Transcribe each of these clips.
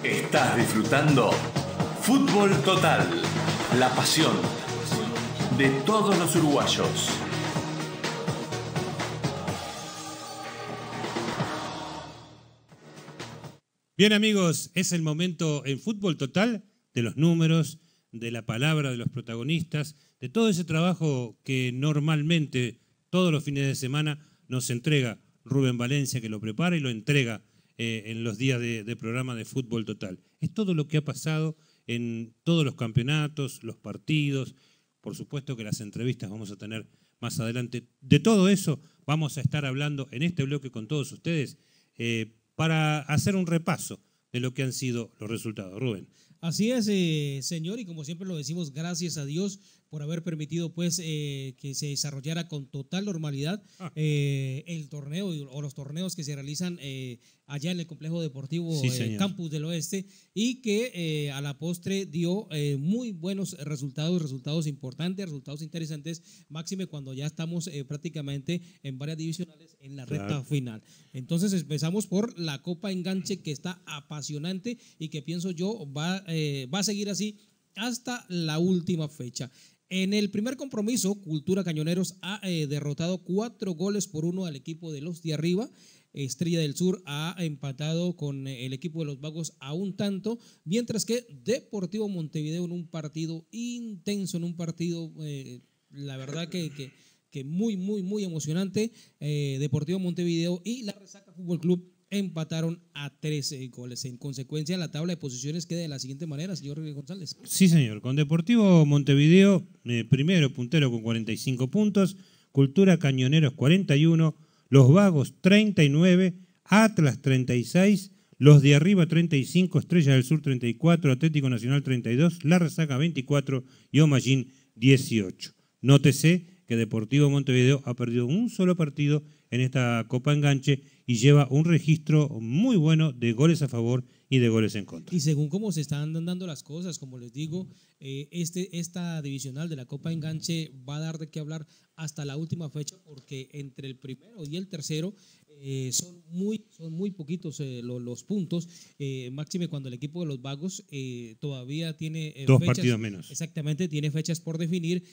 Estás disfrutando Fútbol Total, la pasión de todos los uruguayos. Bien, amigos, es el momento en Fútbol Total de los números, de la palabra de los protagonistas, de todo ese trabajo que normalmente todos los fines de semana nos entrega Rubén Valencia, que lo prepara y lo entrega en los días de programa de Fútbol Total. Es todo lo que ha pasado en todos los campeonatos, los partidos, por supuesto que las entrevistas vamos a tener más adelante. De todo eso vamos a estar hablando en este bloque con todos ustedes para hacer un repaso de lo que han sido los resultados. Rubén. Así es, señor, y como siempre lo decimos, gracias a Dios por haber permitido pues que se desarrollara con total normalidad el torneo o los torneos que se realizan allá en el complejo deportivo Campus del Oeste, y que a la postre dio muy buenos resultados importantes, resultados interesantes, máxime cuando ya estamos prácticamente en varias divisionales en la recta final. Entonces empezamos por la Copa Enganche, que está apasionante y que pienso yo va a seguir así hasta la última fecha. En el primer compromiso, Cultura Cañoneros ha derrotado 4-1 al equipo de los de arriba. Estrella del Sur ha empatado con el equipo de los Vagos a un tanto, mientras que Deportivo Montevideo, en un partido intenso, en un partido, la verdad que muy emocionante, Deportivo Montevideo y la Resaca Fútbol Club empataron a 13 goles. En consecuencia, la tabla de posiciones queda de la siguiente manera, señor González. Sí, señor. Con Deportivo Montevideo, primero puntero con 45 puntos, Cultura Cañoneros 41, Los Vagos 39, Atlas 36, Los de Arriba 35, Estrella del Sur 34, Atlético Nacional 32, La Resaca 24 y Omallín 18. Nótese que Deportivo Montevideo ha perdido un solo partido en esta Copa Enganche y lleva un registro muy bueno de goles a favor y de goles en contra. Y según cómo se están dando las cosas, como les digo, esta divisional de la Copa Enganche va a dar de qué hablar hasta la última fecha, porque entre el primero y el tercero son muy poquitos los puntos, máxime cuando el equipo de los Vagos todavía tiene dos fechas, partidos menos. Exactamente, tiene fechas por definir,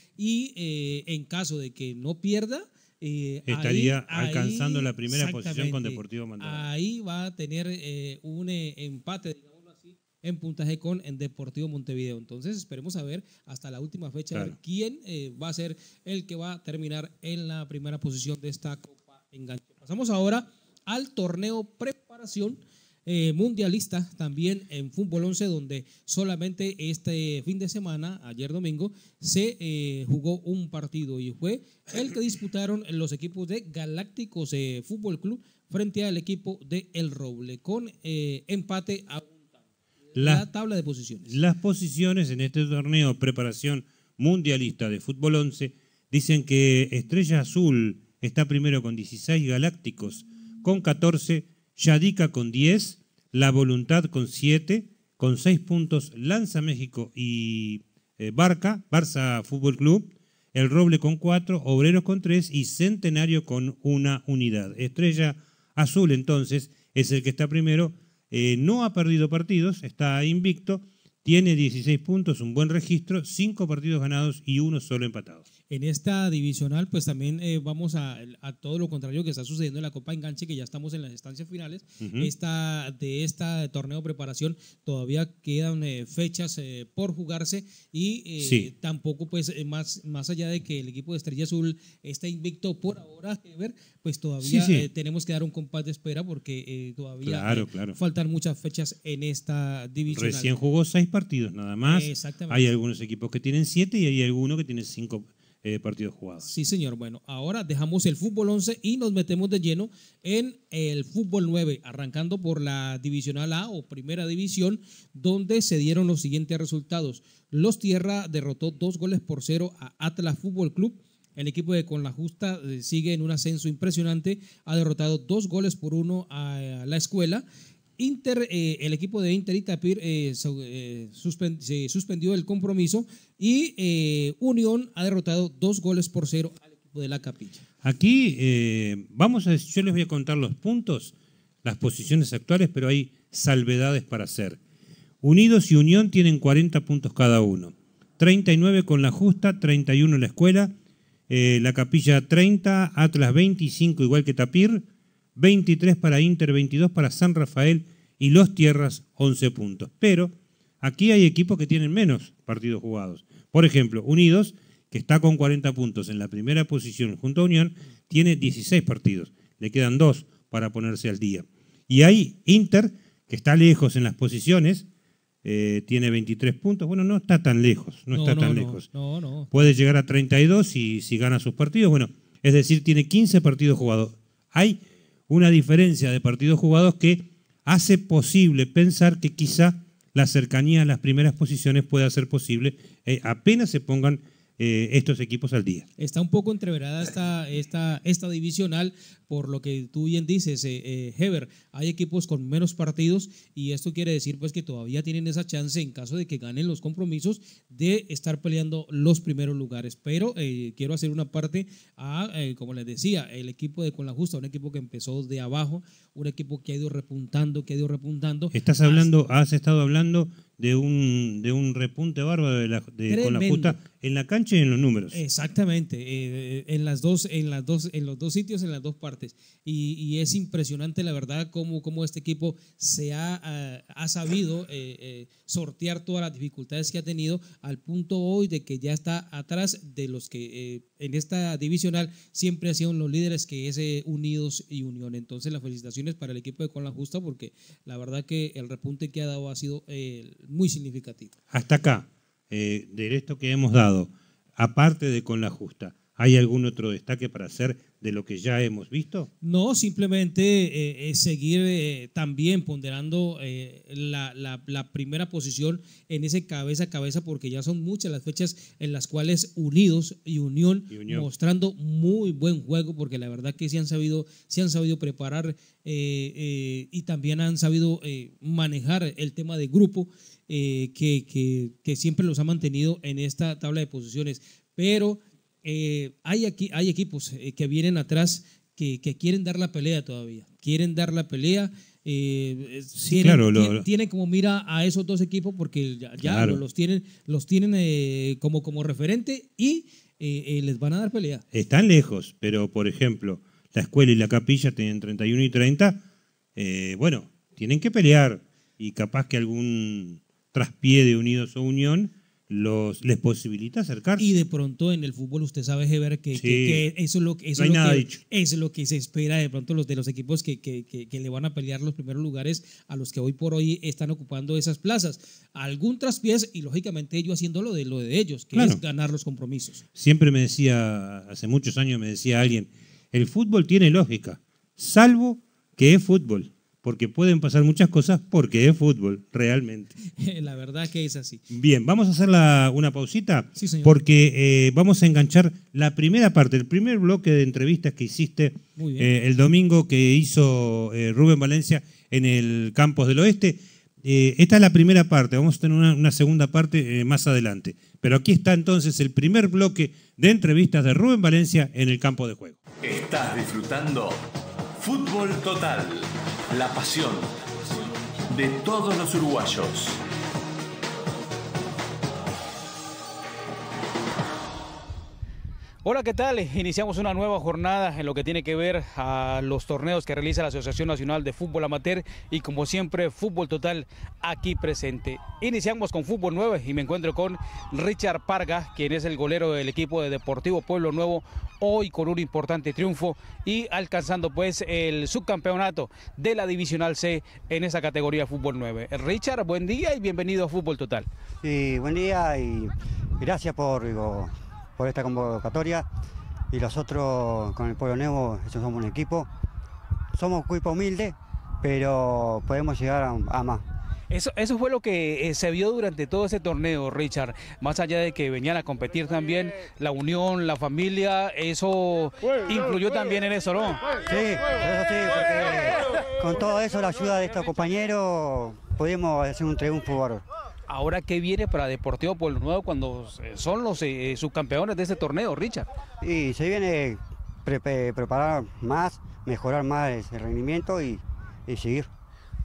y en caso de que no pierda, estaría alcanzando la primera posición con Deportivo Montevideo. Ahí va a tener un empate, digámoslo así, en puntaje con Deportivo Montevideo. Entonces esperemos a ver hasta la última fecha, a ver quién va a ser el que va a terminar en la primera posición de esta Copa Enganche. Pasamos ahora al torneo preparación mundialista, también en Fútbol 11, donde solamente este fin de semana, ayer domingo, se jugó un partido, y fue el que disputaron los equipos de Galácticos Fútbol Club frente al equipo de El Roble, con empate a un tanto. La tabla de posiciones. Las posiciones en este torneo preparación mundialista de Fútbol 11 dicen que Estrella Azul está primero con 16, Galácticos con 14, Yadica con 10, La Voluntad con 7, con 6 puntos Lanza México y Barça Fútbol Club, El Roble con 4, Obreros con 3 y Centenario con 1 unidad. Estrella Azul entonces es el que está primero, no ha perdido partidos, está invicto, tiene 16 puntos, un buen registro, 5 partidos ganados y 1 solo empatado. En esta divisional, pues también vamos a todo lo contrario que está sucediendo en la Copa Enganche, que ya estamos en las instancias finales. De esta torneo de preparación todavía quedan fechas por jugarse, y tampoco, pues más allá de que el equipo de Estrella Azul está invicto por ahora, pues todavía tenemos que dar un compás de espera, porque todavía faltan muchas fechas en esta divisional. Recién jugó 6 partidos nada más. Exactamente. Hay algunos equipos que tienen 7 y hay alguno que tiene 5 partidos jugados. Sí, señor. Bueno, ahora dejamos el Fútbol 11 y nos metemos de lleno en el Fútbol 9, arrancando por la Divisional A o Primera División, donde se dieron los siguientes resultados. Los Tierra derrotó 2-0 a Atlas Fútbol Club. El equipo de Con la Justa sigue en un ascenso impresionante, ha derrotado 2-1 a La Escuela. El equipo de Inter Itapir suspendió el compromiso, y Unión ha derrotado 2-0 al equipo de La Capilla. Aquí yo les voy a contar los puntos, las posiciones actuales, pero hay salvedades para hacer. Unidos y Unión tienen 40 puntos cada uno. 39 con La Justa, 31 La Escuela, La Capilla 30, Atlas 25 igual que Tapir, 23 para Inter, 22 para San Rafael y Los Tierras 11 puntos. Pero aquí hay equipos que tienen menos partidos jugados. Por ejemplo, Unidos, que está con 40 puntos en la primera posición junto a Unión, tiene 16 partidos. Le quedan 2 para ponerse al día. Y hay Inter, que está lejos en las posiciones, tiene 23 puntos. Bueno, no está tan lejos, no está tan lejos. No. Puede llegar a 32 si gana sus partidos. Bueno, es decir, tiene 15 partidos jugados. Hay una diferencia de partidos jugados que hace posible pensar que quizá la cercanía a las primeras posiciones pueda ser posible apenas se pongan estos equipos al día. Está un poco entreverada esta divisional, por lo que tú bien dices, Heber, hay equipos con menos partidos y esto quiere decir pues que todavía tienen esa chance en caso de que ganen los compromisos de estar peleando los primeros lugares. Pero quiero hacer una parte como les decía, el equipo de Con la Justa, un equipo que empezó de abajo, un equipo que ha ido repuntando. Has estado hablando de un repunte bárbaro de Con la Justa en la cancha y en los números. Exactamente, en los dos sitios, en las dos partes. Y es impresionante, la verdad, cómo este equipo se ha sabido sortear todas las dificultades que ha tenido al punto hoy de que ya está atrás de los que en esta divisional siempre han sido los líderes, que es Unidos y Unión. Entonces, las felicitaciones para el equipo de Con la Justa, porque la verdad que el repunte que ha dado ha sido muy significativo. Hasta acá, de esto que hemos dado, aparte de Con la Justa, ¿hay algún otro destaque para hacer de lo que ya hemos visto? No, simplemente seguir también ponderando la primera posición en ese cabeza a cabeza, porque ya son muchas las fechas en las cuales Unidos y Unión mostrando muy buen juego, porque la verdad que se han sabido preparar y también han sabido manejar el tema de grupo que siempre los ha mantenido en esta tabla de posiciones. Pero hay equipos que vienen atrás que quieren dar la pelea todavía, tienen como mira a esos dos equipos, porque claro, los tienen como referente y les van a dar pelea. Están lejos, pero por ejemplo, La Escuela y La Capilla tienen 31 y 30, bueno, tienen que pelear y capaz que algún traspié de Unidos o Unión les posibilita acercarse. Y de pronto en el fútbol usted sabe, Heber, que eso es lo que se espera de pronto de los equipos que le van a pelear los primeros lugares a los que hoy por hoy están ocupando esas plazas. Algún traspiés y lógicamente ellos haciendo lo de ellos, que es ganar los compromisos. Siempre me decía, hace muchos años me decía alguien, el fútbol tiene lógica, salvo que es fútbol. Porque pueden pasar muchas cosas porque es fútbol, realmente. La verdad que es así. Bien, vamos a hacer una pausita, sí, señor, porque vamos a enganchar la primera parte, el primer bloque de entrevistas que hiciste el domingo que hizo Rubén Valencia en el Campos del Oeste. Esta es la primera parte, vamos a tener una segunda parte más adelante. Pero aquí está entonces el primer bloque de entrevistas de Rubén Valencia en el campo de juego. Estás disfrutando Fútbol Total. La pasión de todos los uruguayos. Hola, ¿qué tal? Iniciamos una nueva jornada en lo que tiene que ver a los torneos que realiza la Asociación Nacional de Fútbol Amateur y como siempre Fútbol Total aquí presente. Iniciamos con Fútbol 9 y me encuentro con Richard Parga, quien es el golero del equipo de Deportivo Pueblo Nuevo, hoy con un importante triunfo y alcanzando pues el subcampeonato de la Divisional C en esa categoría Fútbol 9. Richard, buen día y bienvenido a Fútbol Total. Sí, buen día y gracias por esta convocatoria, y nosotros con el Pueblo Nuevo, ellos somos un equipo, somos un equipo humilde, pero podemos llegar a más. Eso fue lo que se vio durante todo ese torneo, Richard, más allá de que venían a competir también la unión, la familia, eso influyó también en eso, ¿no? Sí, eso sí, porque con todo eso, la ayuda de estos compañeros, pudimos hacer un triunfo bárbaro. Ahora, ¿qué viene para Deportivo Pueblo Nuevo cuando son los subcampeones de este torneo, Richard? Y se viene preparar más, mejorar más el rendimiento y seguir.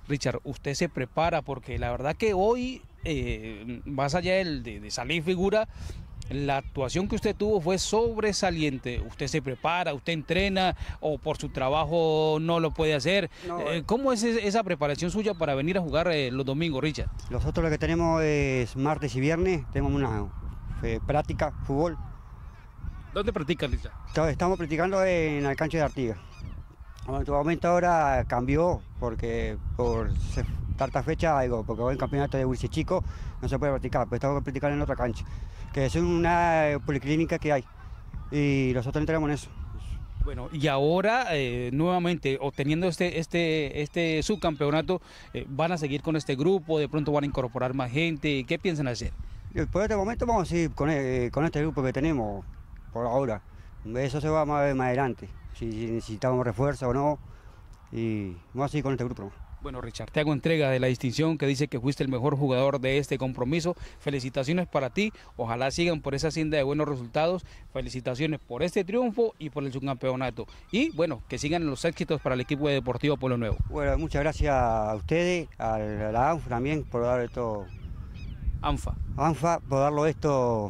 Richard, usted se prepara porque la verdad que hoy, más allá de salir figura, la actuación que usted tuvo fue sobresaliente. ¿Usted se prepara, usted entrena o por su trabajo no lo puede hacer? No, ¿Cómo es esa preparación suya para venir a jugar los domingos, Richard? Nosotros lo que tenemos es martes y viernes, tenemos una práctica, fútbol. ¿Dónde practican, Richard? Estamos practicando en la cancha de Artigas. En tu momento ahora cambió porque por tarta fecha, porque hoy en campeonato de Wilson Chico no se puede practicar, pero estamos practicando en otra cancha, que es una policlínica que hay, y nosotros entramos en eso. Bueno, y ahora nuevamente obteniendo este subcampeonato, ¿van a seguir con este grupo? ¿De pronto van a incorporar más gente? ¿Qué piensan hacer? Por este momento vamos a seguir con este grupo que tenemos por ahora. Eso se va a ver más adelante, si necesitamos refuerzo o no, y vamos a seguir con este grupo. Bueno, Richard, te hago entrega de la distinción que dice que fuiste el mejor jugador de este compromiso. Felicitaciones para ti, ojalá sigan por esa senda de buenos resultados. Felicitaciones por este triunfo y por el subcampeonato. Y bueno, que sigan los éxitos para el equipo de Deportivo Pueblo Nuevo. Bueno, muchas gracias a ustedes, a la ANFA también por dar esto. ANFA por darlo esto,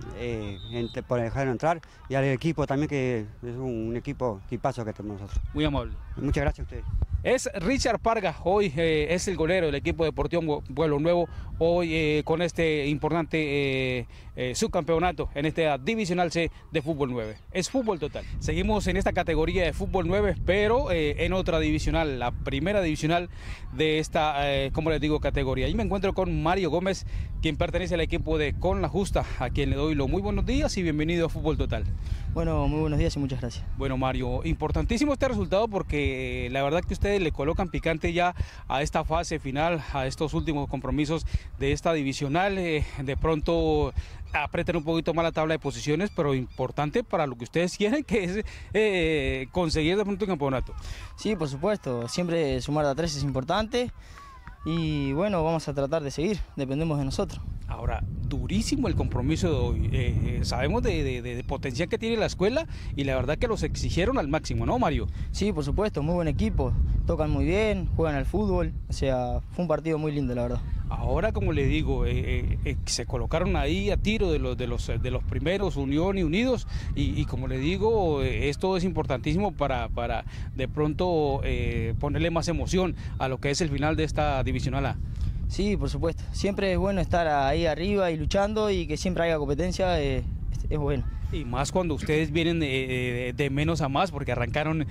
por dejarlo entrar, y al equipo también, que es un equipazo que tenemos nosotros. Muy amable. Muchas gracias a ustedes. Es Richard Parga, hoy es el golero del equipo Deportivo Pueblo Nuevo, hoy con este importante subcampeonato en esta Divisional C de Fútbol 9. Es fútbol total. Seguimos en esta categoría de Fútbol 9, pero en otra divisional, la primera divisional de esta, como les digo, categoría. Y me encuentro con Mario Gómez, quien pertenece al equipo de Con la Justa, a quien le doy los muy buenos días y bienvenido a Fútbol Total. Bueno, muy buenos días y muchas gracias. Bueno, Mario, importantísimo este resultado porque la verdad que ustedes le colocan picante ya a esta fase final, a estos últimos compromisos de esta divisional. De pronto apretan un poquito más la tabla de posiciones, pero importante para lo que ustedes quieren, que es conseguir de pronto un campeonato. Sí, por supuesto, siempre sumar de a 3 es importante y bueno, vamos a tratar de seguir, dependemos de nosotros. Ahora, durísimo el compromiso de hoy. Sabemos de potencial que tiene la escuela y la verdad que los exigieron al máximo, ¿no, Mario? Sí, por supuesto, muy buen equipo, tocan muy bien, juegan al fútbol, o sea, fue un partido muy lindo, la verdad. Ahora, como le digo, se colocaron ahí a tiro de los primeros, Unión y Unidos, y como le digo, esto es importantísimo para de pronto ponerle más emoción a lo que es el final de esta Divisional A. Sí, por supuesto, siempre es bueno estar ahí arriba y luchando y que siempre haya competencia, es bueno. Y más cuando ustedes vienen de menos a más, porque arrancaron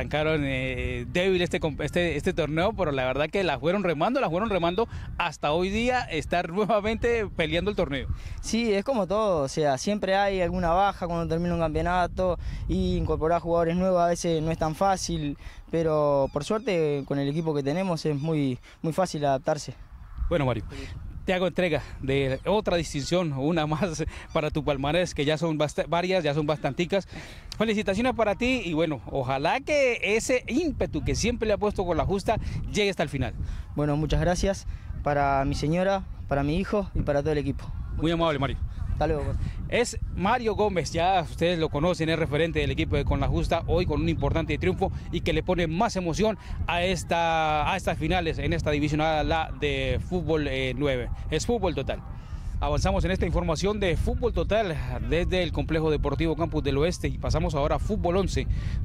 débil este torneo, pero la verdad que la fueron remando hasta hoy día estar nuevamente peleando el torneo. Sí, es como todo, o sea, siempre hay alguna baja cuando termina un campeonato y incorporar jugadores nuevos a veces no es tan fácil, pero por suerte con el equipo que tenemos es muy fácil adaptarse. Bueno, Mario, te hago entrega de otra distinción, una más para tu palmarés, que ya son varias, ya son bastanticas. Felicitaciones para ti y bueno, ojalá que ese ímpetu que siempre le ha puesto Con la Justa llegue hasta el final. Bueno, muchas gracias para mi señora, para mi hijo y para todo el equipo. Muy amable, Mario. Hasta luego. Es Mario Gómez, ya ustedes lo conocen, es referente del equipo de Con la Justa, hoy con un importante triunfo y que le pone más emoción a estas finales en esta divisional de Fútbol 9. Es Fútbol Total. Avanzamos en esta información de Fútbol Total desde el Complejo Deportivo Campus del Oeste y pasamos ahora a Fútbol 11,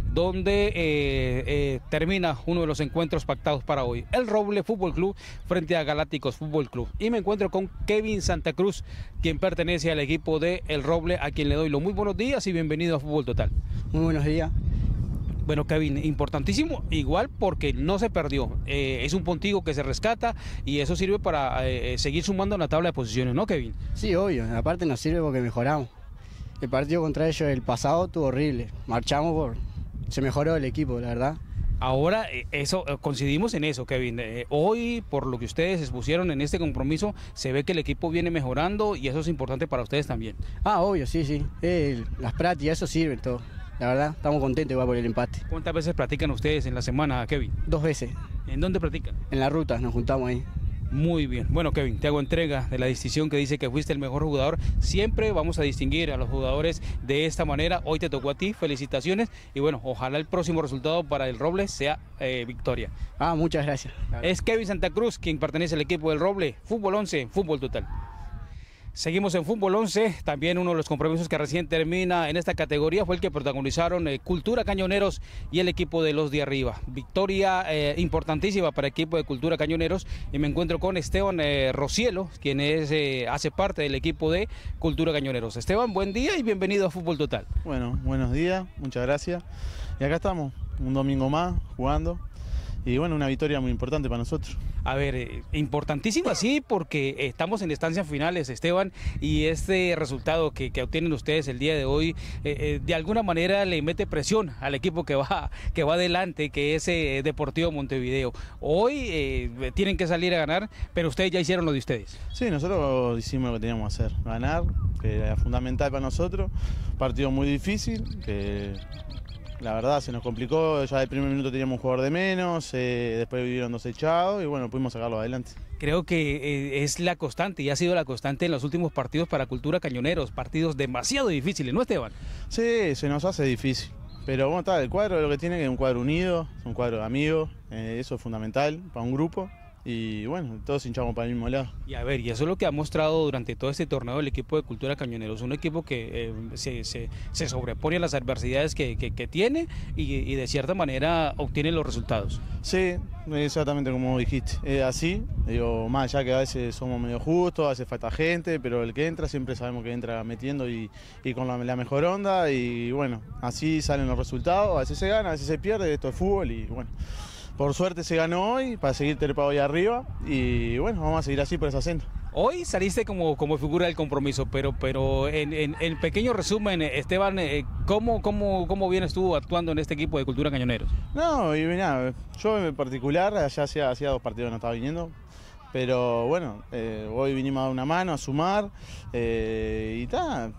donde termina uno de los encuentros pactados para hoy. El Roble Fútbol Club frente a Galácticos Fútbol Club. Y me encuentro con Kevin Santa Cruz, quien pertenece al equipo de El Roble, a quien le doy los muy buenos días y bienvenido a Fútbol Total. Muy buenos días. Bueno, Kevin, importantísimo, igual porque no se perdió, es un puntico que se rescata y eso sirve para seguir sumando en la tabla de posiciones, ¿no, Kevin? Sí, obvio, aparte nos sirve porque mejoramos. El partido contra ellos el pasado estuvo horrible, se mejoró el equipo, la verdad. Ahora, coincidimos en eso, Kevin. Hoy, por lo que ustedes expusieron en este compromiso, se ve que el equipo viene mejorando y eso es importante para ustedes también. Ah, obvio, sí. Las prácticas, eso sirve todo. La verdad, estamos contentos igual por el empate. ¿Cuántas veces practican ustedes en la semana, Kevin? 2 veces. ¿En dónde practican? En la ruta, nos juntamos ahí. Muy bien. Bueno, Kevin, te hago entrega de la distinción que dice que fuiste el mejor jugador. Siempre vamos a distinguir a los jugadores de esta manera. Hoy te tocó a ti, felicitaciones. Y bueno, ojalá el próximo resultado para el Roble sea victoria. Muchas gracias. Es Kevin Santa Cruz, quien pertenece al equipo del Roble. Fútbol 11, Fútbol Total. Seguimos en Fútbol 11, también uno de los compromisos que recién termina en esta categoría fue el que protagonizaron Cultura Cañoneros y el equipo de los de arriba. Victoria importantísima para el equipo de Cultura Cañoneros y me encuentro con Esteban Rocielo, quien hace parte del equipo de Cultura Cañoneros. Esteban, buen día y bienvenido a Fútbol Total. Bueno, buenos días, muchas gracias. Y acá estamos, un domingo más, jugando. Y bueno, una victoria muy importante para nosotros. A ver, importantísima sí, porque estamos en instancias finales, Esteban, y este resultado que obtienen ustedes el día de hoy, de alguna manera le mete presión al equipo que va adelante, que es Deportivo Montevideo. Hoy tienen que salir a ganar, pero ustedes ya hicieron lo de ustedes. Sí, nosotros hicimos lo que teníamos que hacer, ganar, que era fundamental para nosotros. Partido muy difícil, que la verdad se nos complicó, ya del primer minuto teníamos un jugador de menos, después vivieron 2 echados y bueno, pudimos sacarlo adelante. Creo que es la constante y ha sido la constante en los últimos partidos para Cultura Cañoneros, partidos demasiado difíciles, ¿no, Esteban? Sí, se nos hace difícil, pero bueno, está, el cuadro lo que tiene es un cuadro unido, un cuadro de amigos, eso es fundamental para un grupo. Y bueno, todos hinchamos para el mismo lado. Y a ver, y eso es lo que ha mostrado durante todo este torneo el equipo de Cultura Cañoneros, un equipo que se sobrepone a las adversidades que tiene y de cierta manera obtiene los resultados. Sí, exactamente como dijiste, así, digo, más allá que a veces somos medio justos, hace falta gente, pero el que entra siempre sabemos que entra metiendo y con la mejor onda y bueno, así salen los resultados, a veces se gana, a veces se pierde, esto es fútbol y bueno. Por suerte se ganó hoy para seguir trepado ahí arriba y bueno, vamos a seguir así por esa senda. Hoy saliste como figura del compromiso, pero en pequeño resumen, Esteban, ¿cómo vienes tú actuando en este equipo de Cultura Cañoneros? No, y mira, yo en particular, allá hacía 2 partidos no estaba viniendo, pero bueno, hoy vinimos a dar una mano, a sumar y está. A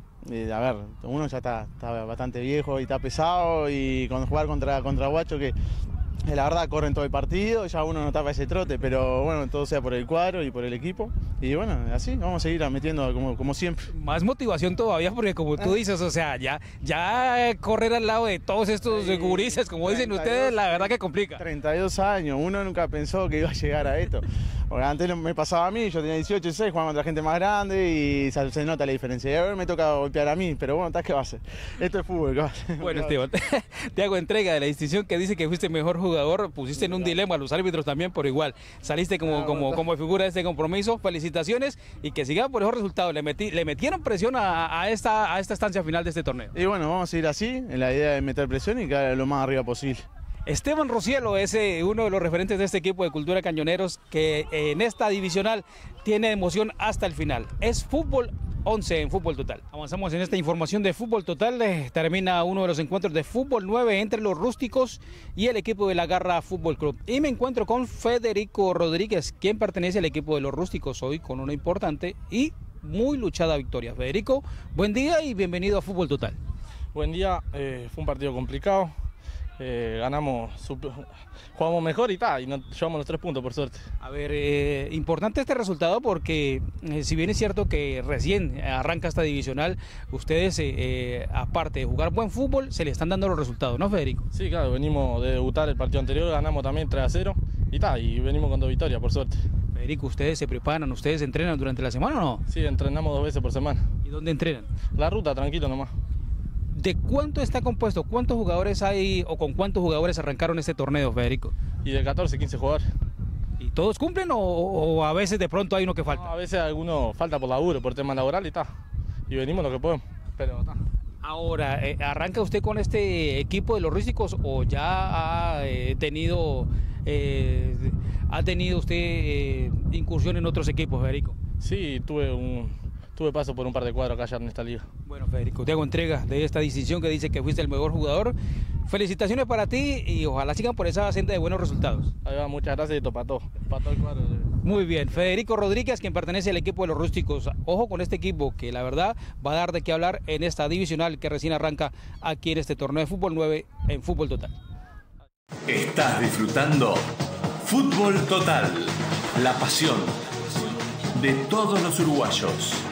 ver, uno ya está bastante viejo y está pesado y con jugar contra Guacho que la verdad corren todo el partido, ya uno no tapa ese trote, pero bueno, todo sea por el cuadro y por el equipo. Y bueno, así vamos a seguir metiendo como siempre. Más motivación todavía porque como tú dices, o sea, ya correr al lado de todos estos gurises, como dicen ustedes, la verdad que complica. 32 años, uno nunca pensó que iba a llegar a esto. Porque antes me pasaba a mí, yo tenía 18, 16, jugaba contra gente más grande y se nota la diferencia. Y ahora me toca golpear a mí, pero bueno, ¿qué va a hacer? Esto es fútbol, ¿qué va a hacer? Bueno, Esteban, te hago entrega de la distinción que dice que fuiste mejor jugador, pusiste en un dilema a los árbitros también por igual. Saliste como figura de este compromiso, felicitaciones y que sigan por mejor resultado. Le metieron presión a esta estancia final de este torneo. Y bueno, vamos a ir así, en la idea de meter presión y quedar lo más arriba posible. Esteban Rocielo es uno de los referentes de este equipo de Cultura Cañoneros que en esta divisional tiene emoción hasta el final. Es Fútbol 11 en Fútbol Total. Avanzamos en esta información de Fútbol Total. Termina uno de los encuentros de Fútbol 9 entre los rústicos y el equipo de la Garra Fútbol Club. Y me encuentro con Federico Rodríguez, quien pertenece al equipo de los rústicos hoy con una importante y muy luchada victoria. Federico, buen día y bienvenido a Fútbol Total. Buen día, fue un partido complicado. Ganamos, jugamos mejor y nos llevamos los 3 puntos por suerte. A ver, importante este resultado porque si bien es cierto que recién arranca esta divisional, ustedes aparte de jugar buen fútbol, se le están dando los resultados, ¿no, Federico? Sí, claro, venimos de debutar el partido anterior, ganamos también 3-0 y venimos con 2 victorias por suerte. Federico, ¿ustedes se preparan, ustedes entrenan durante la semana o no? Sí, entrenamos 2 veces por semana. ¿Y dónde entrenan? La ruta, tranquilo nomás. ¿De cuánto está compuesto? ¿Cuántos jugadores hay o con cuántos jugadores arrancaron este torneo, Federico? Y de 14, 15 jugadores. ¿Y todos cumplen o a veces de pronto hay uno que falta? No, a veces alguno falta por laburo, por tema laboral y venimos lo que podemos, pero Ahora, ¿arranca usted con este equipo de los rústicos o ya ha tenido usted incursión en otros equipos, Federico? Sí, tuve paso por un par de cuadros acá ya en esta liga. Bueno, Federico, te hago entrega de esta distinción que dice que fuiste el mejor jugador. Felicitaciones para ti y ojalá sigan por esa senda de buenos resultados. Ahí va, muchas gracias y para todo el cuadro. Muy bien, Federico Rodríguez, quien pertenece al equipo de los rústicos. Ojo con este equipo que la verdad va a dar de qué hablar en esta divisional que recién arranca aquí en este torneo de Fútbol 9 en Fútbol Total. Estás disfrutando Fútbol Total. La pasión de todos los uruguayos.